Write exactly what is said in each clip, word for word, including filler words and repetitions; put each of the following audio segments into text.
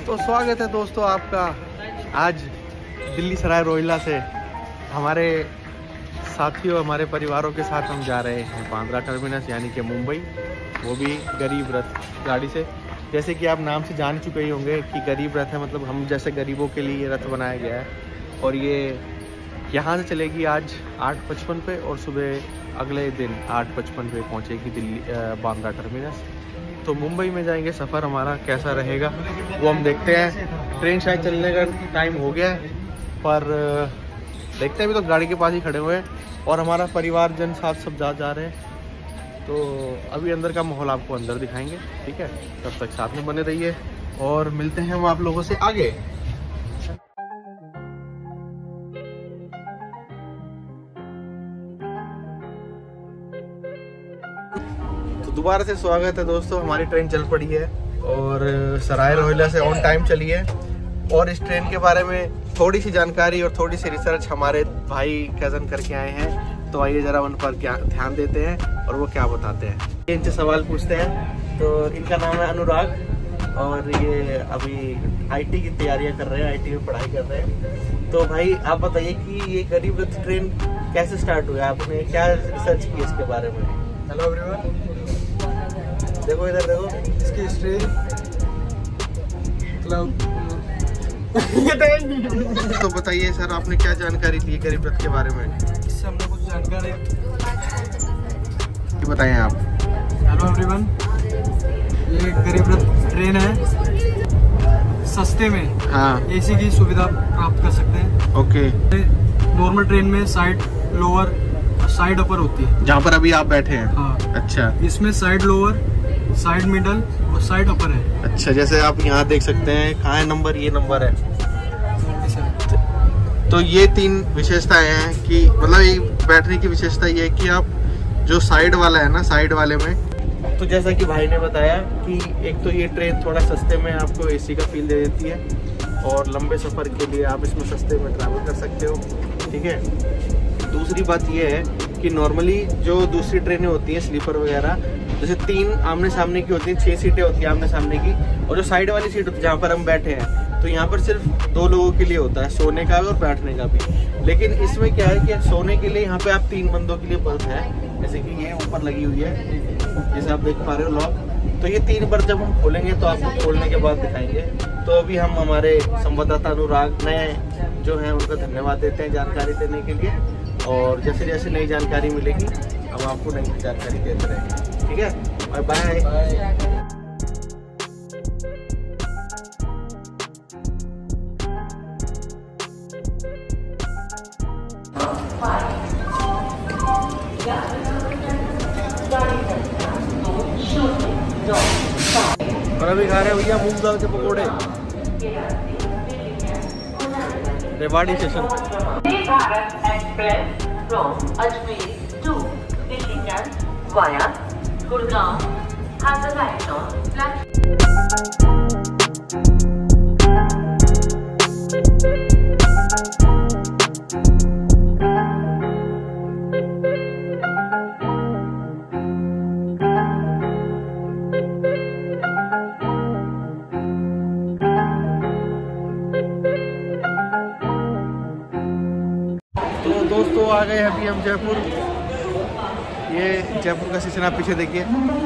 तो स्वागत है दोस्तों आपका आज दिल्ली सराय रोहिल्ला से हमारे साथियों हमारे परिवारों के साथ हम जा रहे हैं बांद्रा टर्मिनस यानी कि मुंबई, वो भी गरीब रथ गाड़ी से। जैसे कि आप नाम से जान चुके ही होंगे कि गरीब रथ है, मतलब हम जैसे गरीबों के लिए ये रथ बनाया गया है। और ये यहाँ से चलेगी आज आठ पचपन पे और सुबह अगले दिन आठ पचपन पे पहुँचेगी दिल्ली बांद्रा टर्मिनस। तो मुंबई में जाएंगे, सफ़र हमारा कैसा रहेगा वो हम देखते हैं। ट्रेन शायद चलने का टाइम हो गया है, पर देखते हैं। अभी तो गाड़ी के पास ही खड़े हुए हैं और हमारा परिवारजन साथ सब जा जा रहे हैं। तो अभी अंदर का माहौल आपको अंदर दिखाएंगे, ठीक है। तब तक साथ में बने रहिए और मिलते हैं हम आप लोगों से आगे। दोबारा से स्वागत है दोस्तों, हमारी ट्रेन चल पड़ी है और सराय रोहिल्ला से ऑन टाइम चली है। और इस ट्रेन के बारे में थोड़ी सी जानकारी और थोड़ी सी रिसर्च हमारे भाई कज़न करके आए हैं, तो आइए ज़रा उन पर क्या ध्यान देते हैं और वो क्या बताते हैं। इनसे सवाल पूछते हैं। तो इनका नाम है अनुराग और ये अभी आईटी की तैयारियां कर रहे हैं, आईटी में पढ़ाई कर रहे हैं। तो भाई आप बताइए कि ये गरीब रथ ट्रेन कैसे स्टार्ट हुआ, आपने क्या रिसर्च की इसके बारे में? हेलो एवरीवन, देखो इधर देखो, इसकी हिस्ट्री मतलब तो बताइए सर, आपने क्या जानकारी दी गरीब रथ के बारे में? इससे हमने कुछ जानकारी बताएं आप। हेलो एवरीवन, ये गरीब रथ ट्रेन है, सस्ते में हाँ एसी की सुविधा प्राप्त कर सकते हैं। ओके। नॉर्मल ट्रेन में साइड लोअर साइड अपर होती है, जहाँ पर अभी आप बैठे हैं। हाँ अच्छा, इसमें साइड लोअर, साइड मिडल और साइड अपर है। अच्छा, जैसे आप यहाँ देख सकते हैं, कहाँ है नंबर, ये नंबर है। तो ये तीन विशेषताएं हैं कि मतलब ये बैठने की विशेषता ये है कि आप जो साइड वाला है ना, साइड वाले में, तो जैसा कि भाई ने बताया कि एक तो ये ट्रेन थोड़ा सस्ते में आपको एसी का फील दे देती है और लंबे सफ़र के लिए आप इसमें सस्ते में ट्रैवल कर सकते हो, ठीक है। दूसरी बात ये है कि नॉर्मली जो दूसरी ट्रेनें होती हैं स्लीपर वगैरह, जैसे तीन आमने सामने की होती हैं, छह सीटें होती हैं आमने सामने की, और जो साइड वाली सीट होती है जहाँ पर हम बैठे हैं, तो यहाँ पर सिर्फ दो लोगों के लिए होता है, सोने का भी और बैठने का भी। लेकिन इसमें क्या है कि सोने के लिए यहाँ पे आप तीन बंदों के लिए बर्थ है, जैसे कि ये ऊपर लगी हुई है, जैसे आप देख पा रहे हो लॉक। तो ये तीन बर्थ जब हम खोलेंगे तो आपको खोलने के बाद दिखाएंगे। तो अभी हम हमारे संवाददाता अनुराग नए जो हैं उनका धन्यवाद देते हैं जानकारी देने के लिए, और जैसे जैसे नई जानकारी मिलेगी हम आपको नई जानकारी देते रहेंगे, ठीक है। और बाय। और अभी खा रहे हैं भैया मूंग दाल के पकौड़े Rewari station. Bharat express from Ajmer to Delhi cantt via Gurgaon has arrived on platform। तो दोस्तों आ गए अभी हम जयपुर। ये जयपुर का स्टेशन आप पीछे देखिए,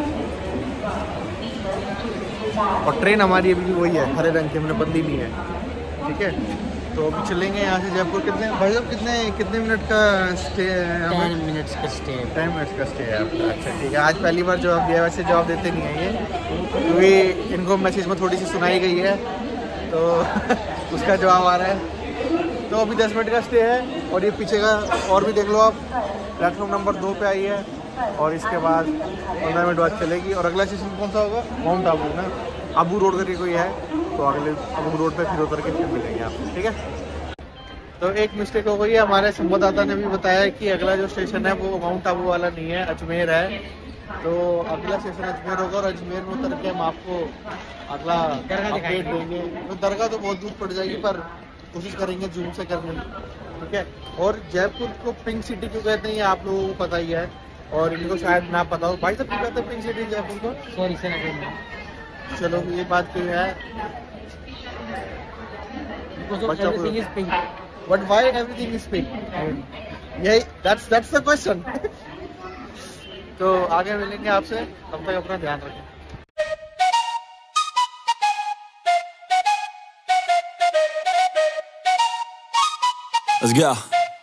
और ट्रेन हमारी अभी वही है, हरे रंग की, हमने बंदी नहीं है, ठीक है। तो अभी चलेंगे यहाँ से जयपुर। कितने भाई साहब, कितने कितने मिनट का स्टे है? टेन मिनट्स का स्टे टेन मिनट्स का स्टे है आपका। अच्छा ठीक है, आज पहली बार जवाब दिया, वैसे जवाब देते नहीं है ये, क्योंकि इनको मैसेज में थोड़ी सी सुनाई गई है तो उसका जवाब आ रहा है। तो अभी दस मिनट का स्टे है और ये पीछे का और भी देख लो आप, प्लेटफॉर्म नंबर दो पे आई है और इसके बाद पंद्रह मिनट बाद चलेगी। और अगला स्टेशन कौन सा होगा? माउंट आबू ना, आबू रोड करके कोई है, तो अगले आबू रोड पे फिर उतर के फिर मिलेंगे आपको, ठीक है। तो एक मिस्टेक हो गई है, हमारे संवाददाता ने भी बताया कि अगला जो स्टेशन है वो माउंट आबू वाला नहीं है, अजमेर है। तो अगला स्टेशन अजमेर होगा और अजमेर में उतर के हम आपको अगला अपडेट देंगे। तो दरगाह तो बहुत दूर पड़ जाएगी, पर कोशिश करेंगे जूम से करने की, ठीक है। और जयपुर को पिंक सिटी क्यों कहते हैं ये आप लोगों को पता ही है, और इनको शायद ना पता हो। भाई साहब क्यों कहते हैं पिंक सिटी जयपुर को? सॉरी सर, चलो ये बात क्यों है, Everything is pink. But why everything is pink? यही that's that's the question. तो आगे मिलेंगे आपसे, तब तक अपना ध्यान रखें। Let's go.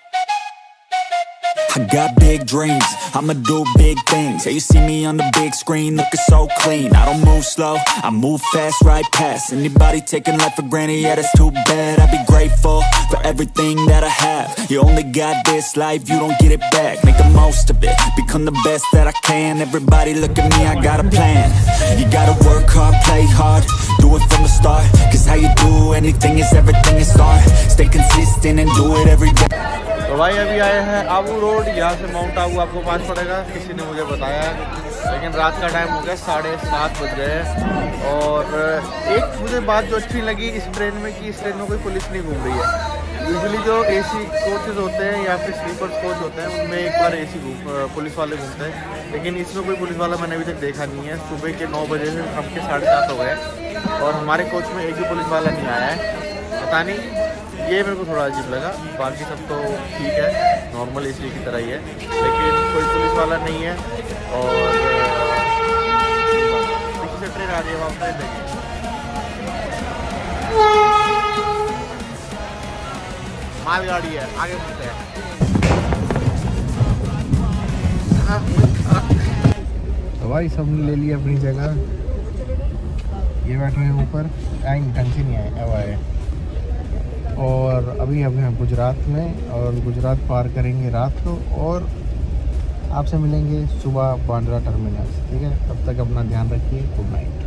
I got big dreams, I'ma do big things. Yeah, you see me on the big screen, looking so clean. I don't move slow, I move fast, right past anybody taking life for granted, yeah, that's too bad. I'd be grateful for everything that I have. You only got this life, you don't get it back. Make the most of it, become the best that I can. Everybody look at me, I got a plan. You gotta work hard, play hard, do it from the start. Cause how you do anything is everything is art. Stay consistent and do it every day. तो भाई अभी आए हैं Abu road, यहाँ से mount Abu आपको पास पड़ेगा, किसी ने मुझे बताया, लेकिन रात का टाइम हो गया, साढ़े सात बज गए हैं। और एक मुझे बात जो अच्छी लगी इस ट्रेन में कि इस ट्रेन में कोई पुलिस नहीं घूम रही है। यूजुअली जो एसी कोचेज़ होते हैं या फिर स्लीपर कोच होते हैं उनमें एक बार एसी घूम पुलिस वाले घूमते हैं, लेकिन इसमें कोई पुलिस वाला मैंने अभी तक देखा नहीं है। सुबह के नौ बजे से शाम के साढ़े सात हो गए और हमारे कोच में एक भी पुलिस वाला नहीं आया है। पता नहीं, ये मेरे को थोड़ा अजीब लगा। बाकी सब तो ठीक है, नॉर्मल एसी की तरह ही है, लेकिन कोई पुलिस वाला नहीं है। और पीछे से ट्रेन आ रही है, वहाँ ट्रेन देखिए। मालगाड़ी है, आगे बढ़ते हैं। तो भाई सबने ले लिया अपनी जगह, ये बैठ रहे हैं ऊपर, आएंगे ढंग से नहीं आए, अब आए। और अभी अभी हम गुजरात में, और गुजरात पार करेंगे रात को और आपसे मिलेंगे सुबह बांद्रा टर्मिनस। ठीक है, तब तक अपना ध्यान रखिए। Good night.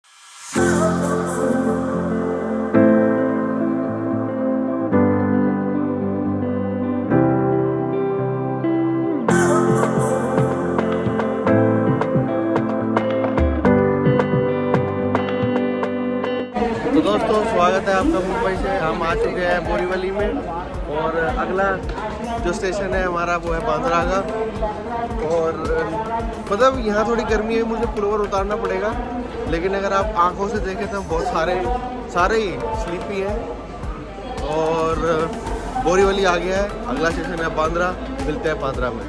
तो दोस्तों स्वागत है आपका मुंबई से। हम आ चुके हैं बोरीवली में और अगला जो स्टेशन है हमारा वो है बांद्रा का। और मतलब यहाँ थोड़ी गर्मी है, मुझे पुलोवर उतारना पड़ेगा, लेकिन अगर आप आंखों से देखें तो बहुत सारे सारे ही स्लीपी हैं। और बोरीवली आ गया है, अगला स्टेशन है बांद्रा। मिलते हैं बांद्रा में।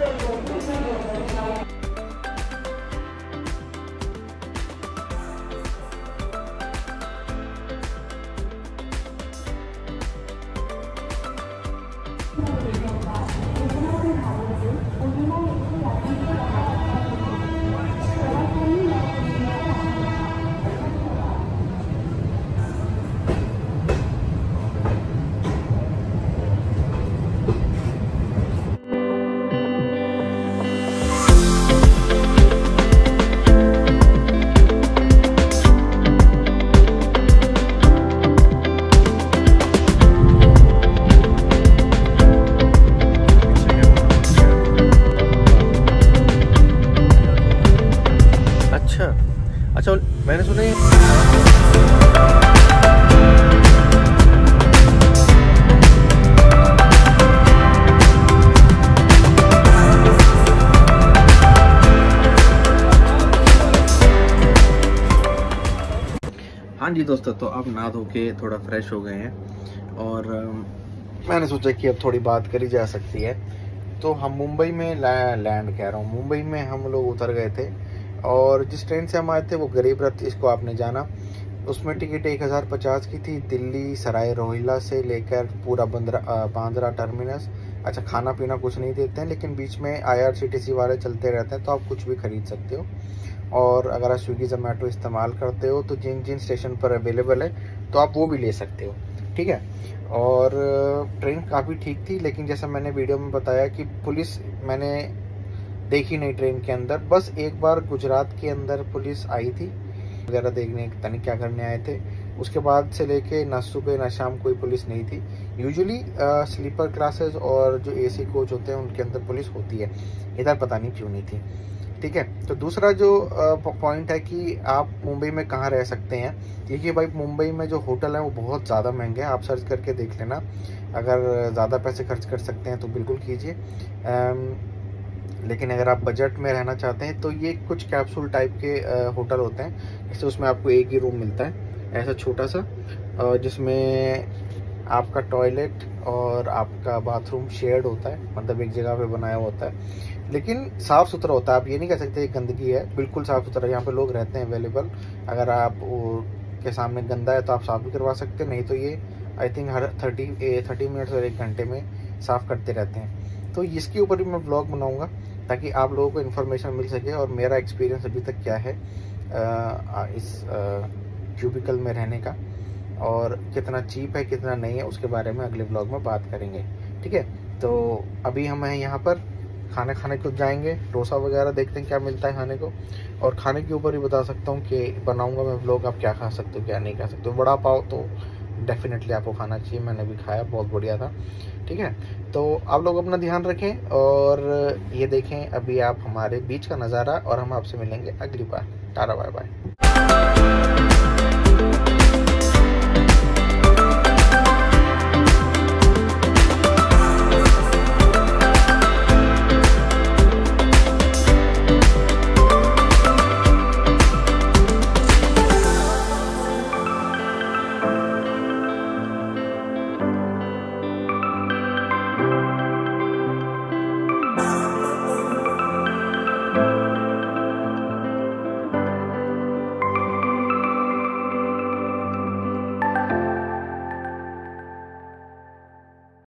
अच्छा, मैंने सुना है हाँ जी दोस्तों, तो अब नहा धो के थोड़ा फ्रेश हो गए हैं और मैंने सोचा कि अब थोड़ी बात करी जा सकती है। तो हम मुंबई में लैंड कह रहा हूँ, मुंबई में हम लोग उतर गए थे और जिस ट्रेन से हम आए थे वो गरीब रथ, इसको आपने जाना। उसमें टिकट एक हज़ार पचास की थी, दिल्ली सराय रोहिला से लेकर पूरा बंद्रा बांद्रा टर्मिनस। अच्छा, खाना पीना कुछ नहीं देते हैं, लेकिन बीच में आईआरसीटीसी वाले चलते रहते हैं, तो आप कुछ भी खरीद सकते हो। और अगर आप स्विगी जोमेटो इस्तेमाल करते हो तो जिन जिन स्टेशन पर अवेलेबल है तो आप वो भी ले सकते हो। ठीक है, और ट्रेन काफ़ी ठीक थी, लेकिन जैसा मैंने वीडियो में बताया कि पुलिस मैंने देखी नहीं ट्रेन के अंदर। बस एक बार गुजरात के अंदर पुलिस आई थी वगैरह देखने, पता नहीं क्या करने आए थे। उसके बाद से लेके ना सुबह ना शाम कोई पुलिस नहीं थी। यूजुअली स्लीपर क्लासेस और जो एसी कोच होते हैं उनके अंदर पुलिस होती है, इधर पता नहीं क्यों नहीं थी। ठीक है, तो दूसरा जो पॉइंट है कि आप मुंबई में कहाँ रह सकते हैं। देखिए भाई, मुंबई में जो होटल है वो बहुत ज़्यादा महंगे हैं, आप सर्च करके देख लेना। अगर ज़्यादा पैसे खर्च कर सकते हैं तो बिल्कुल कीजिए, लेकिन अगर आप बजट में रहना चाहते हैं तो ये कुछ कैप्सूल टाइप के होटल होते हैं, जैसे उसमें आपको एक ही रूम मिलता है ऐसा छोटा सा, जिसमें आपका टॉयलेट और आपका बाथरूम शेयर्ड होता है, मतलब एक जगह पे बनाया होता है, लेकिन साफ़ सुथरा होता है। आप ये नहीं कह सकते गंदगी है, बिल्कुल साफ़ सुथरा। यहाँ पे लोग रहते हैं अवेलेबल। अगर आप के सामने गंदा है तो आप साफ़ भी करवा सकते हैं, नहीं तो ये आई थिंक हर थर्टी थर्टी मिनट्स और एक घंटे में साफ़ करते रहते हैं। तो इसके ऊपर भी मैं ब्लॉग बनाऊँगा ताकि आप लोगों को इन्फॉर्मेशन मिल सके और मेरा एक्सपीरियंस अभी तक क्या है आ, इस क्यूबिकल में रहने का, और कितना चीप है कितना नहीं है उसके बारे में अगले ब्लॉग में बात करेंगे। ठीक है, तो अभी हम हैं यहाँ पर खाना खाने को जाएंगे, डोसा वगैरह देखते हैं क्या मिलता है खाने को, और खाने के ऊपर ही बता सकता हूँ कि बनाऊँगा मैं ब्लॉग, आप क्या खा सकते हो क्या नहीं खा सकते हो। बड़ा पाव तो डेफिनेटली आपको खाना चाहिए, मैंने भी खाया, बहुत बढ़िया था। ठीक है, तो आप लोग अपना ध्यान रखें और ये देखें अभी आप हमारे बीच का नज़ारा, और हम आपसे मिलेंगे अगली बार। Tata bye bye.